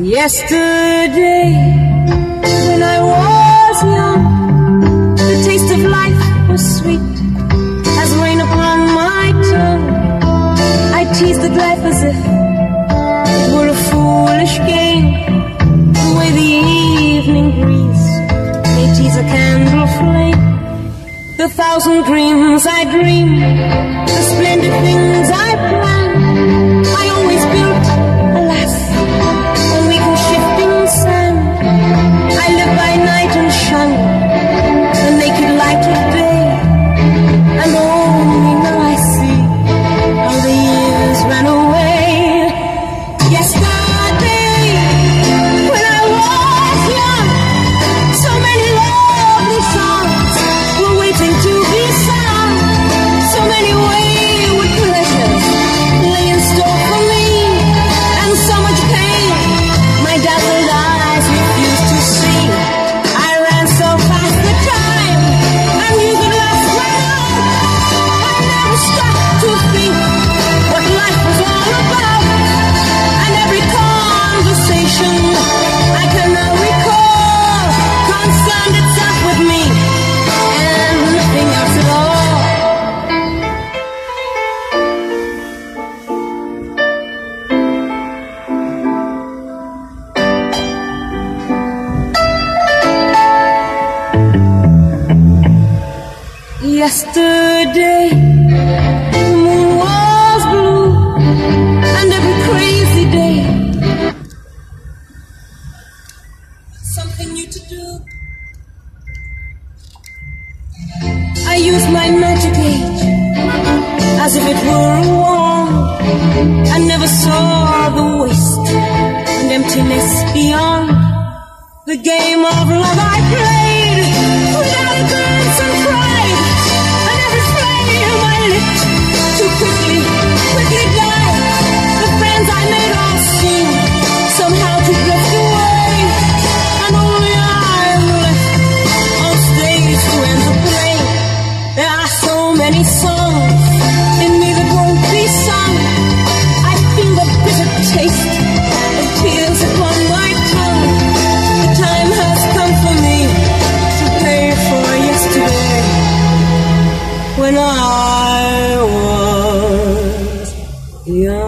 Yesterday, when I was young, the taste of life was sweet as rain upon my tongue. I teased the life as if it were a foolish game, the way the evening breeze may tease a candle flame. The thousand dreams I dreamed, the splendid things I planned, I always built, alas, on weak and shifting sand. I lived by night and shunned the naked light of day, and only now I see how the years ran away. Yesterday, when I was young, so many lovely songs were waiting to be sung. So many wayward pleasures lay in store for me, and so much pain my dazzled eyes refused to see. I ran so fast the time I knew the last ran out. I never stopped to think what life was all about, and every conversation I can now recall concerned itself with me and nothing else at all. Yesterday, the moon was blue, and every crazy day something new to do. I used my magic age as if it were a wand. I never saw the waste and emptiness beyond. The game of love I played without a glance and pride, and every flame I lit too quickly died. The friends I made all seemed somehow to drift away, and only I'm left on stage to end the play. There are so many songs in me that won't be sung. I feel the bitter taste of tears upon my tongue. The time has come for me to pay for yesterday, when I was young.